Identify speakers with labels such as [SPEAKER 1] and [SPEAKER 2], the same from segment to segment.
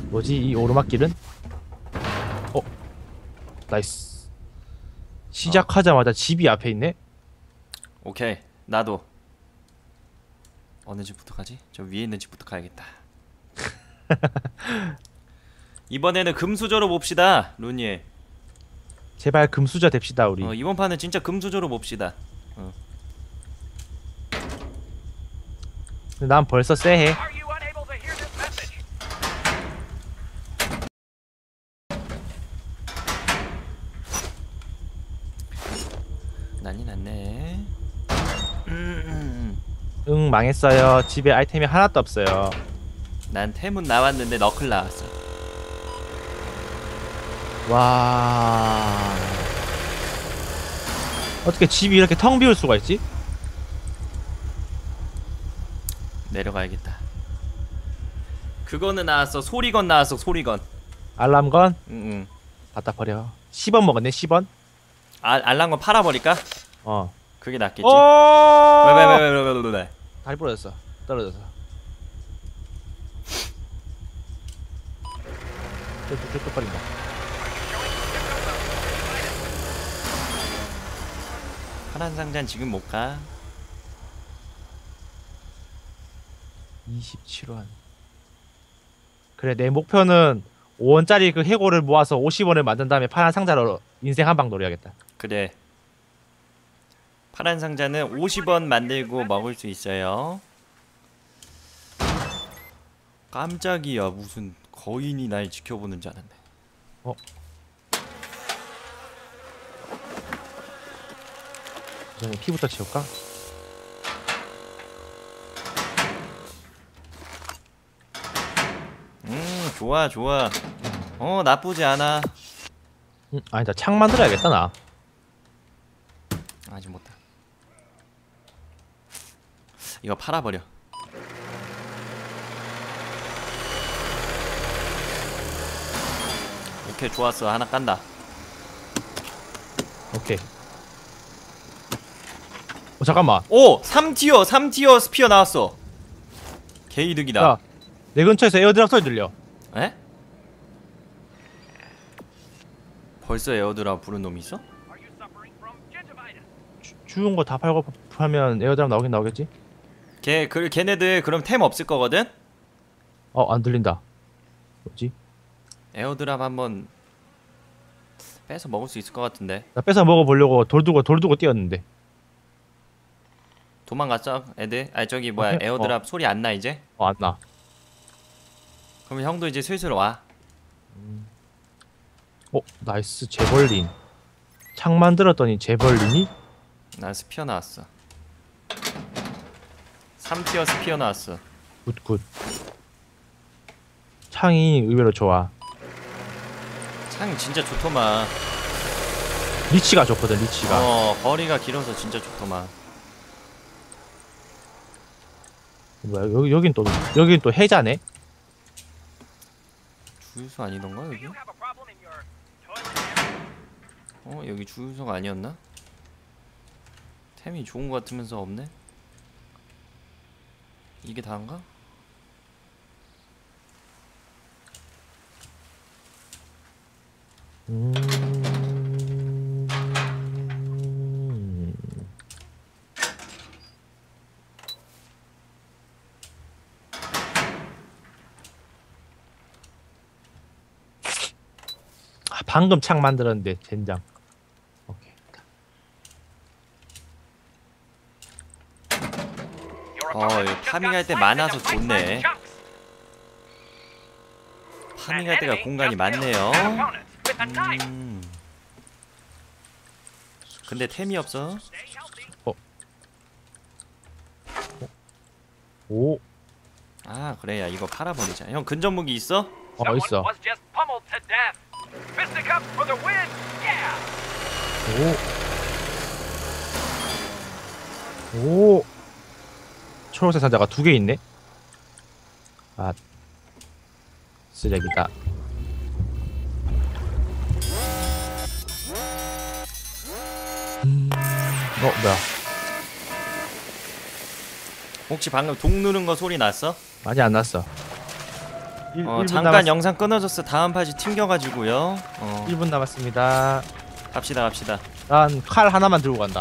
[SPEAKER 1] 뭐지 이 오르막길은? 어 나이스. 시작하자마자 집이 앞에 있네?
[SPEAKER 2] 오케이. 나도 어느 집부터 가지? 저 위에 있는 집부터 가야겠다. 이번에는 금수저로 봅시다, 루니.
[SPEAKER 1] 제발 금수저 됩시다 우리.
[SPEAKER 2] 이번 판은 진짜 금수저로 봅시다.
[SPEAKER 1] 근데 난 벌써 쎄해.
[SPEAKER 2] 난리 났네.
[SPEAKER 1] 응 망했어요. 집에 아이템이 하나도 없어요.
[SPEAKER 2] 난 템은 나왔는데 너클 나왔어.
[SPEAKER 1] 와 어떻게 집이 이렇게 텅 비울 수가 있지?
[SPEAKER 2] 내려가야겠다. 그거는 나왔어. 소리건 나왔어. 소리건.
[SPEAKER 1] 알람건?
[SPEAKER 2] 응응.
[SPEAKER 1] 갖다 버려. 10원 먹었네 10원?
[SPEAKER 2] 알람건 팔아버릴까?
[SPEAKER 1] 어.
[SPEAKER 2] 그게 낫겠지.
[SPEAKER 1] 어
[SPEAKER 2] 왜.
[SPEAKER 1] 다리 부러졌어. 떨어져서. 쭉 버린다.
[SPEAKER 2] 파란 상자는 지금 못 가.
[SPEAKER 1] 27원. 그래 내 목표는 5원짜리 그 해고를 모아서 50원을 만든 다음에 파란 상자로 인생 한방 노려야겠다.
[SPEAKER 2] 그래. 파란 상자는 50원 만들고 먹을 수 있어요. 깜짝이야. 무슨 거인이 날 지켜보는 줄 알았네.
[SPEAKER 1] 우선 피부터 채울까?
[SPEAKER 2] 좋아 좋아. 나쁘지 않아.
[SPEAKER 1] 아니다 창 만들어야겠다 나.
[SPEAKER 2] 아직 못다. 이거 팔아버려. 오케이 좋았어. 하나 깐다.
[SPEAKER 1] 오케이. 잠깐만.
[SPEAKER 2] 오! 3티어 스피어 나왔어. 개이득이다.
[SPEAKER 1] 야, 내 근처에서 에어드랍 소리 들려.
[SPEAKER 2] 에? 벌써 에어드랍 부른 놈이 있어?
[SPEAKER 1] 주운 거 다 팔고 하면 에어드랍 나오긴 나오겠지?
[SPEAKER 2] 걔네들 그럼 템 없을 거거든?
[SPEAKER 1] 안 들린다. 뭐지?
[SPEAKER 2] 에어드랍 한번 빼서 먹을 수 있을 것 같은데.
[SPEAKER 1] 나 뺏어 먹어보려고 돌 두고 뛰었는데.
[SPEAKER 2] 도망갔어 애들? 아니 저기 뭐야 에어드랍 소리 안 나 이제?
[SPEAKER 1] 안 나.
[SPEAKER 2] 그럼 형도 이제 슬슬 와.
[SPEAKER 1] 나이스 재벌린. 창 만들었더니 재벌린이?
[SPEAKER 2] 나 스피어 나왔어. 3티어 스피어 나왔어.
[SPEAKER 1] 굿. 창이 의외로 좋아.
[SPEAKER 2] 창 진짜 좋더만.
[SPEAKER 1] 리치가 좋거든 리치가.
[SPEAKER 2] 거리가 길어서 진짜 좋더만.
[SPEAKER 1] 뭐야 여긴 또 해자네?
[SPEAKER 2] 주유소 아니던가 여기? 여기 주유소가 아니었나? 템이 좋은 거 같으면서 없네? 이게 다인가?
[SPEAKER 1] 방금 창 만들었는데 젠장. 오케이.
[SPEAKER 2] 이거 파밍할 때 많아서 좋네. 파밍할 때가 공간이 많네요. 근데 템이 없어.
[SPEAKER 1] 오.
[SPEAKER 2] 아 그래 야 이거 팔아버리자. 형 근접 무기 있어?
[SPEAKER 1] 있어. 오. 초록색 상자가 2개 있네. 쓰레기다. 뭐야?
[SPEAKER 2] 혹시 방금 독 누른 거 소리 났어?
[SPEAKER 1] 많이 안 났어. 1분
[SPEAKER 2] 잠깐 영상 끊어졌어. 다음 파지 튕겨가지고요.
[SPEAKER 1] 1분 남았습니다.
[SPEAKER 2] 갑시다.
[SPEAKER 1] 난 칼 하나만 들고 간다.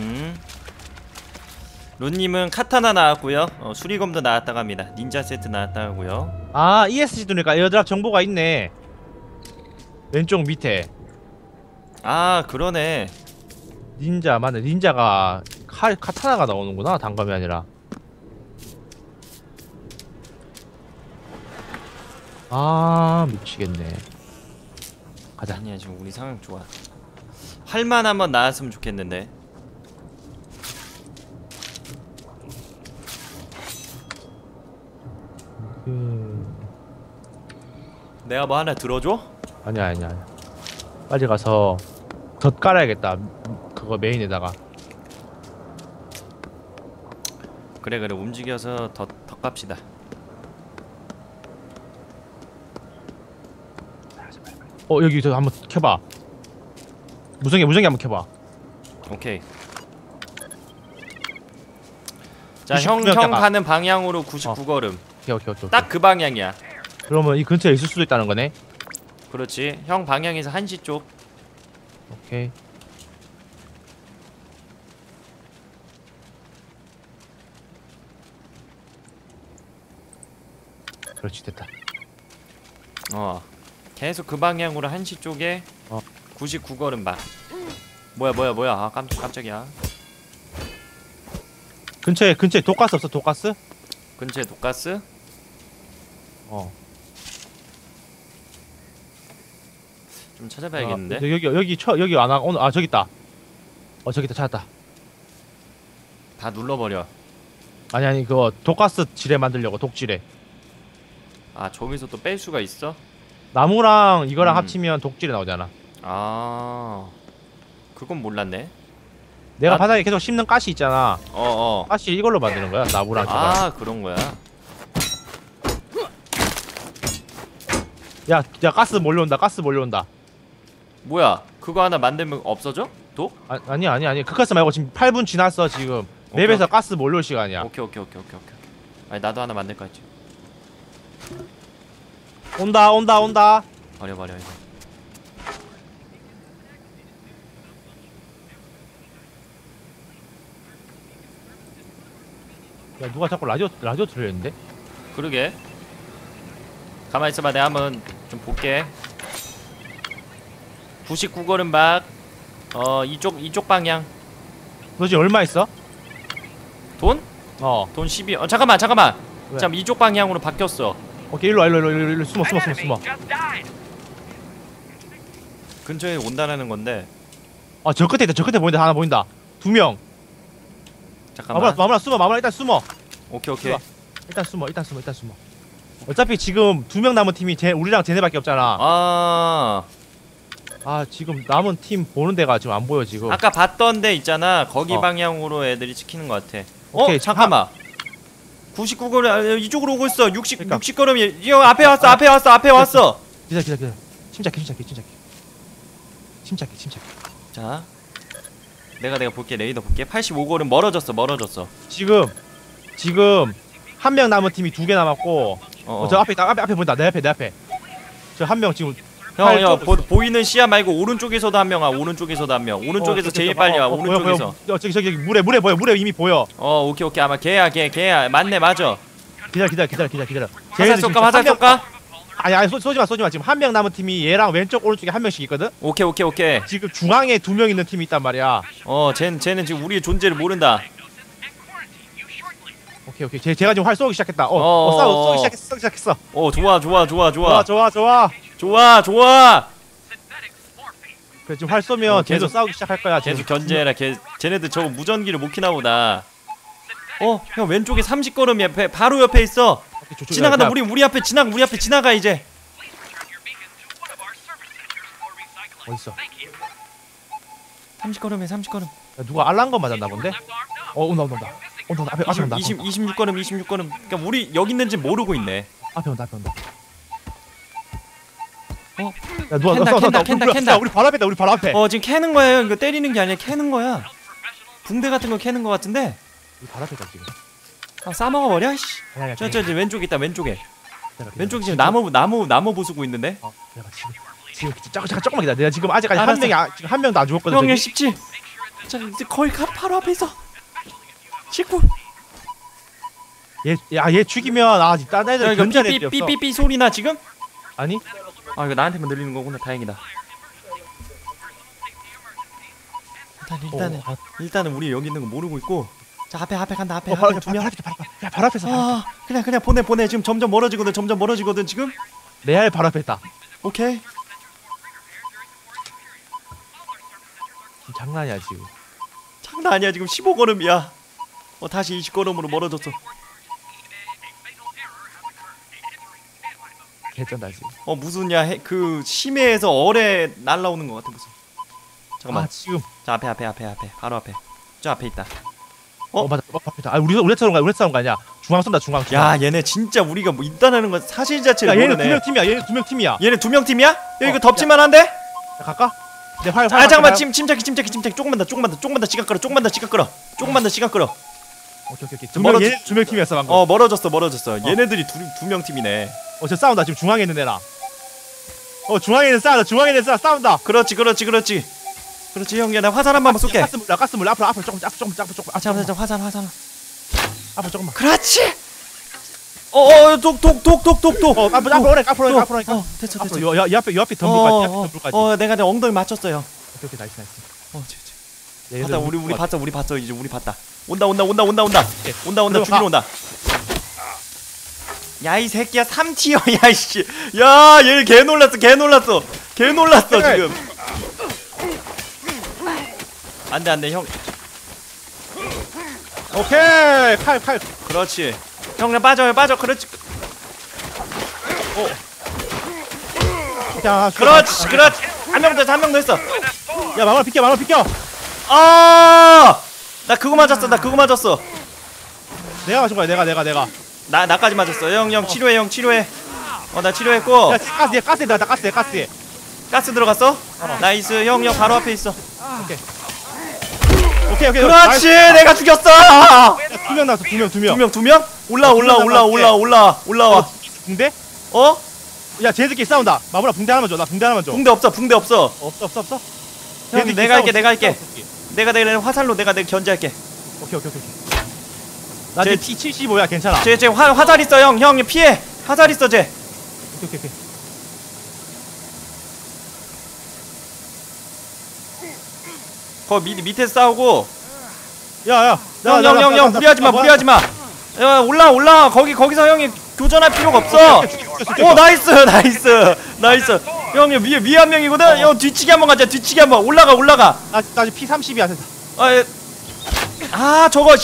[SPEAKER 2] 룬님은 카타나 나왔고요. 수리검도 나왔다고 합니다. 닌자 세트 나왔다고 하고요.
[SPEAKER 1] 아 ESC 두니까 에어드랍 정보가 있네. 왼쪽 밑에
[SPEAKER 2] 아 그러네.
[SPEAKER 1] 닌자 맞네. 닌자가 카타나가 나오는구나. 단검이 아니라. 아 미치겠네. 가자.
[SPEAKER 2] 아니야 지금 우리 상황 좋아. 활만 한번 나왔으면 좋겠는데. 내가 뭐 하나 들어줘?
[SPEAKER 1] 아니야. 빨리 가서 덧 깔아야겠다. 그거 메인에다가.
[SPEAKER 2] 그래 움직여서 더 갑시다.
[SPEAKER 1] 여기 저 한번 켜봐. 무전기 한번 켜봐.
[SPEAKER 2] 오케이. 자,
[SPEAKER 1] 99
[SPEAKER 2] 형
[SPEAKER 1] 켜봐.
[SPEAKER 2] 가는 방향으로 99걸음.
[SPEAKER 1] 오케이.
[SPEAKER 2] 딱 그 방향이야.
[SPEAKER 1] 그러면 이 근처에 있을 수도 있다는 거네.
[SPEAKER 2] 그렇지. 형 방향에서 1시 쪽.
[SPEAKER 1] 오케이. 그렇지 됐다.
[SPEAKER 2] 계속 그 방향으로 1시 쪽에 99걸음 봐. 뭐야. 아 깜짝이야.
[SPEAKER 1] 근처에 독가스 없어? 독가스?
[SPEAKER 2] 근처에 독가스? 좀 찾아봐야겠는데.
[SPEAKER 1] 여기 안 와. 오늘 저기 있다. 저기 있다. 찾았다.
[SPEAKER 2] 다 눌러버려.
[SPEAKER 1] 아니 그거 독가스 지뢰 만들려고. 독지뢰.
[SPEAKER 2] 아 저기서 또 뺄 수가 있어?
[SPEAKER 1] 나무랑 이거랑 합치면 독지뢰 나오잖아.
[SPEAKER 2] 아 그건 몰랐네.
[SPEAKER 1] 내가 바닥에 계속 심는 가시 있잖아.
[SPEAKER 2] 어어.
[SPEAKER 1] 가시 이걸로 만드는 거야. 나무랑 저거랑.
[SPEAKER 2] 아 그런 거야.
[SPEAKER 1] 야 가스 몰려온다.
[SPEAKER 2] 뭐야? 그거 하나 만들면 없어져? 도?
[SPEAKER 1] 아니 그 가스 말고 지금 8분 지났어 지금. 맵에서 가스 몰려올 시간이야.
[SPEAKER 2] 오케이. 아니 나도 하나 만들 거 같지.
[SPEAKER 1] 온다.
[SPEAKER 2] 버려 이거.
[SPEAKER 1] 야 누가 자꾸 라디오 들려있는데?
[SPEAKER 2] 그러게. 가만 있어봐. 내가 한번 좀 볼게. 99걸음 박. 이쪽 방향.
[SPEAKER 1] 너 지금 얼마 있어?
[SPEAKER 2] 돈? 돈 12. 잠깐만.
[SPEAKER 1] 왜?
[SPEAKER 2] 잠 이쪽 방향으로 바뀌었어.
[SPEAKER 1] 오케이 일로 숨어.
[SPEAKER 2] 근처에 온다라는 건데.
[SPEAKER 1] 저 끝에 있다. 저 끝에 보인다. 하나 보인다. 2명.
[SPEAKER 2] 잠깐만.
[SPEAKER 1] 마무라 일단 숨어.
[SPEAKER 2] 오케이.
[SPEAKER 1] 일단 숨어. 어차피 지금 2명 남은 팀이 우리랑 쟤네밖에 없잖아. 지금 남은 팀 보는 데가 지금 안 보여 지금.
[SPEAKER 2] 아까 봤던 데 있잖아. 거기 방향으로 애들이 찍히는 것 같아.
[SPEAKER 1] 오케이,
[SPEAKER 2] 잠깐만. 99걸음 이쪽으로 오고 있어.
[SPEAKER 1] 그러니까.
[SPEAKER 2] 60걸음이. 이 형 앞에 왔어.
[SPEAKER 1] 기다려. 침착해.
[SPEAKER 2] 자. 내가 볼게. 레이더 볼게. 85걸음 멀어졌어.
[SPEAKER 1] 지금 한 명 남은 팀이 2개 남았고. 저 앞에 있다. 앞에 보인다. 내 앞에. 저 한 명 지금.
[SPEAKER 2] 형 보이는 시야 말고 오른쪽에서도 한 명 와. 오른쪽에서 제일 빨리 와. 오른쪽에서.
[SPEAKER 1] 저기 물에 보여. 물에 이미 보여.
[SPEAKER 2] 오케이. 아마 걔야. 맞네. 맞아.
[SPEAKER 1] 기다려.
[SPEAKER 2] 화살 쏠까?
[SPEAKER 1] 아니 쏘지 마. 지금 한 명 남은 팀이 얘랑 왼쪽 오른쪽에 한 명씩 있거든.
[SPEAKER 2] 오케이.
[SPEAKER 1] 지금 중앙에 2명 있는 팀이 있단 말이야.
[SPEAKER 2] 쟤는 지금 우리의 존재를 모른다.
[SPEAKER 1] 오케이. 제가 지금 활 쏘기 시작했다. 쏘기 시작했어.
[SPEAKER 2] 좋아.
[SPEAKER 1] 그래 지금 활 쏘면 쟤도 싸우기 시작할 거야.
[SPEAKER 2] 계속 견제해라. 쟤네들 저거 무전기를 못 키나 보다. 형 왼쪽에 30걸음이 바로 옆에 있어. 지나간다. 우리 앞에 지나가 이제.
[SPEAKER 1] 어딨어?
[SPEAKER 2] 30걸음.
[SPEAKER 1] 야, 누가 알랑거 맞았나 본데? 온다. 앞에 온다.
[SPEAKER 2] 26걸음. 그러니까 우리 여기 있는지 모르고 있네.
[SPEAKER 1] 앞에 온다. 야 누가
[SPEAKER 2] 캔다.
[SPEAKER 1] 우리 바로 앞에.
[SPEAKER 2] 지금 캐는 거예요. 이거 때리는 게 아니라 캐는 거야. 붕대 같은 거 캐는 거 같은데.
[SPEAKER 1] 우리 바로 앞에 있다 지금.
[SPEAKER 2] 싸먹어 버려. 씨.
[SPEAKER 1] 아니,
[SPEAKER 2] 저 왼쪽에 있다. 왼쪽에. 왼쪽 지금 나무 부수고 있는데.
[SPEAKER 1] 내가 지금 잠깐 조금만 기다려. 내가 지금 아직까지 지금 한 명도 안 죽었거든.
[SPEAKER 2] 형님 17. 자 이제 거의 바로 앞에 있어. 19.
[SPEAKER 1] 얘 죽이면 딴 애들 견제할 애들이 없어.
[SPEAKER 2] 삐삐삐 소리나 지금?
[SPEAKER 1] 아니?
[SPEAKER 2] 이거 나한테만 들리는 거구나. 다행이다. 일단은 우리 여기 있는 거 모르고 있고. 자 앞에 간다. 앞에 두 명.
[SPEAKER 1] 바로 앞에서.
[SPEAKER 2] 그냥 보내. 지금 점점 멀어지거든 지금.
[SPEAKER 1] 레알 바로 앞에 있다.
[SPEAKER 2] 오케이.
[SPEAKER 1] 장난 아니야 지금.
[SPEAKER 2] 장난 아니야 지금 15걸음이야. 다시 20걸음으로 멀어졌어.
[SPEAKER 1] 개쩐다 지금.
[SPEAKER 2] 무슨야 그 심해에서 어뢰 날라오는 것 같아 무슨. 잠깐만.
[SPEAKER 1] 지금.
[SPEAKER 2] 자 앞에 바로 앞에. 저 앞에 있다.
[SPEAKER 1] 맞아. 앞에. 우리 싸운 거 아니야? 중앙 쏜다 중앙.
[SPEAKER 2] 야 얘네 진짜 우리가 뭐 있다는 건 사실 자체를 모르네.
[SPEAKER 1] 얘네 2명 팀이야.
[SPEAKER 2] 얘네 2명 팀이야? 야 이거 덮치만 한데?
[SPEAKER 1] 갈까? 내 활.
[SPEAKER 2] 잠깐만 침착히 조금만 더 시간 끌어. 조금만 더 시간 끌어.
[SPEAKER 1] 오케이. 얘네 2명 팀이었어 방금.
[SPEAKER 2] 멀어졌어. 얘네들이 두 명 팀이네.
[SPEAKER 1] 저 싸운다 지금 중앙에 있는 애랑. 중앙에 있는 싸운다.
[SPEAKER 2] 그렇지 형님 나 화살 한 번만 쏠게.
[SPEAKER 1] 가스물 앞으로 조금.
[SPEAKER 2] 잠깐 화살.
[SPEAKER 1] 앞으로 조금만.
[SPEAKER 2] 그렇지. 독.
[SPEAKER 1] 앞으로.
[SPEAKER 2] 됐어.
[SPEAKER 1] 요 앞에 덤불까지.
[SPEAKER 2] 내가 내 엉덩이 맞췄어요.
[SPEAKER 1] 오케이 나이스.
[SPEAKER 2] 봤다 우리 봤어 이제 우리 봤다. 온다. 죽이러 온다. 야 이 새끼야 3티어 야이씨. 야 얘 개 놀랐어 지금. 안돼 형.
[SPEAKER 1] 오케이 칼.
[SPEAKER 2] 그렇지. 형 그냥 빠져. 그렇지. 그렇지. 한 명 더 했어.
[SPEAKER 1] 야 마무라 비켜.
[SPEAKER 2] 나 그거 맞았어.
[SPEAKER 1] 내가 맞은 거야 내가.
[SPEAKER 2] 나까지 맞았어. 형 치료해. 나 치료했고.
[SPEAKER 1] 야 가스에.
[SPEAKER 2] 가스 들어갔어? 나이스. 형 바로 앞에 있어.
[SPEAKER 1] 오케이.
[SPEAKER 2] 그렇지. 내가 죽였어.
[SPEAKER 1] 2명 나왔어.
[SPEAKER 2] 2명? 올라와.
[SPEAKER 1] 붕대? 야 쟤들끼리 싸운다. 마무라 붕대 하나만 줘. 나 붕대 하나만 줘.
[SPEAKER 2] 붕대 없어.
[SPEAKER 1] 없어.
[SPEAKER 2] 형 내가 할게. 내가 화살로 내가 견제할게.
[SPEAKER 1] 오케이. 나 쟤 T75야 괜찮아.
[SPEAKER 2] 쟤 화살 있어 형 피해. 화살 있어 쟤.
[SPEAKER 1] 오케이.
[SPEAKER 2] 거 밑에서 싸우고.
[SPEAKER 1] 야.
[SPEAKER 2] 형 무리하지 마. 야 올라와. 거기서 형이 교전할 필요가 없어. 나이스. 형님 위에 한 명이거든. 형 뒤치기 한번 가자. 올라가.
[SPEAKER 1] 나 아직 P30이야.
[SPEAKER 2] 저거.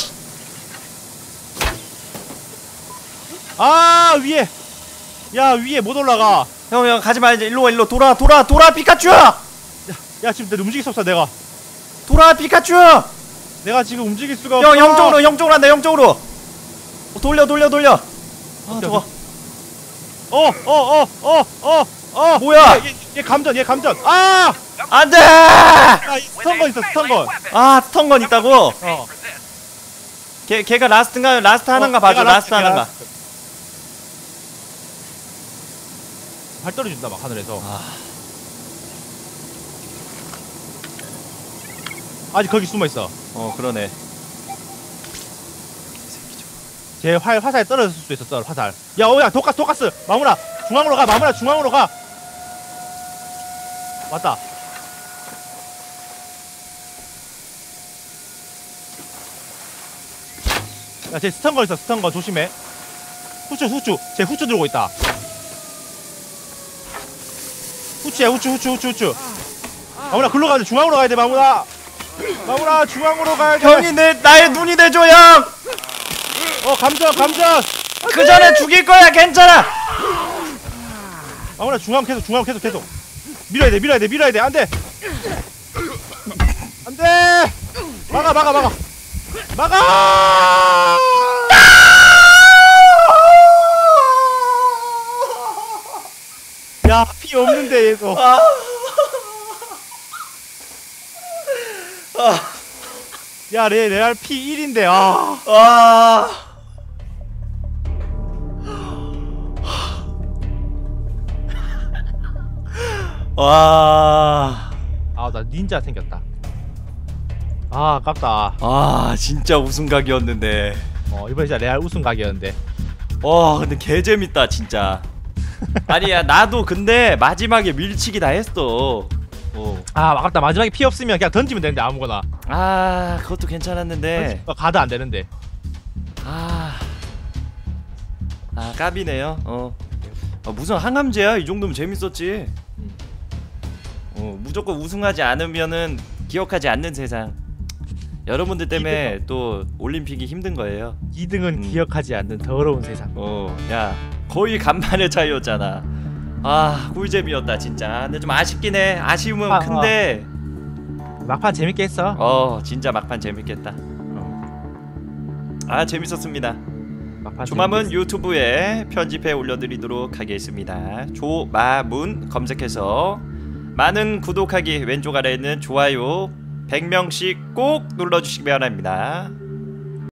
[SPEAKER 1] 위에. 야 위에 못 올라가.
[SPEAKER 2] 형 가지 마. 이제 일로 돌아 피카츄.
[SPEAKER 1] 야 지금 내가 움직일 수 없어 내가.
[SPEAKER 2] 돌아 피카츄.
[SPEAKER 1] 내가 지금 움직일 수가 없어.
[SPEAKER 2] 형 쪽으로 한다. 돌려. 저거. 뭐야?
[SPEAKER 1] 얘 감전.
[SPEAKER 2] 안돼.
[SPEAKER 1] 스턴건 있어.
[SPEAKER 2] 스턴건 있다고? 걔가 라스트인가? 라스트 하나인가 봐줘. 라스트 하나인가.
[SPEAKER 1] 발 떨어진다 막 하늘에서. 아직 거기 숨어 있어.
[SPEAKER 2] 그러네.
[SPEAKER 1] 쟤 화살에 떨어졌을 수도 있어. 화살. 야 독가스. 마무라 중앙으로 가. 왔다. 야 쟤 스턴건 있어. 스턴건 조심해. 후추. 쟤 후추 들고 있다. 후추야. 마무라 글로 가야 돼. 중앙으로 가야 돼. 마무라 중앙으로 가야 돼.
[SPEAKER 2] 형이 나의 눈이 되죠 형.
[SPEAKER 1] 감전.
[SPEAKER 2] 그 전에 죽일 거야. 괜찮아.
[SPEAKER 1] 마무라 중앙 계속. 밀어야 돼. 안 돼. 막아. 야, 피 없는데 얘도. 야, 레알 피 1인데.
[SPEAKER 2] 와.
[SPEAKER 1] 아, 나 닌자 생겼다. 아, 아깝다.
[SPEAKER 2] 아, 진짜 우승각이었는데.
[SPEAKER 1] 이번에 진짜 레알 우승 각이었는데.
[SPEAKER 2] 와, 근데 개 재밌다 진짜. 아니야, 나도 근데 마지막에 밀치기 다 했어.
[SPEAKER 1] 아, 아깝다. 마지막에 피 없으면 그냥 던지면 되는데 아무거나.
[SPEAKER 2] 아, 그것도 괜찮았는데.
[SPEAKER 1] 가드 안 되는데.
[SPEAKER 2] 아, 까비네요. 무슨 항암제야? 이 정도면 재밌었지. 무조건 우승하지 않으면은 기억하지 않는 세상. 여러분들 때문에 또 올림픽이 힘든 거예요.
[SPEAKER 1] 2등은 기억하지 않는 더러운 세상.
[SPEAKER 2] 야, 거의 간만의 차이였잖아. 아, 꿀잼이었다 진짜. 근데 좀 아쉽긴 해. 아쉬움은 큰데
[SPEAKER 1] 막판 재밌게 했어.
[SPEAKER 2] 진짜 막판 재밌겠다. 재밌었습니다.
[SPEAKER 1] 막판
[SPEAKER 2] 조마문
[SPEAKER 1] 재밌겠어.
[SPEAKER 2] 유튜브에 편집해 올려드리도록 하겠습니다. 조마문 검색해서 많은 구독하기, 왼쪽 아래에 있는 좋아요 100명씩 꼭 눌러주시기 바랍니다.